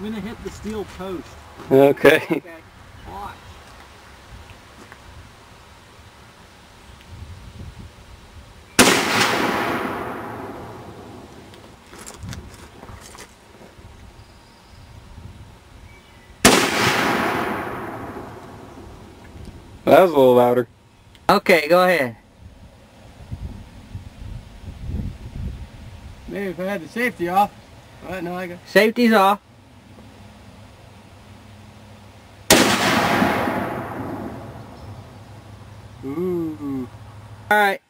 gonna hit the steel post. Okay. Okay. Watch. That was a little louder. Okay, go ahead. Maybe if I had the safety off. Alright, now I got. Safety's off. Ooh. Alright.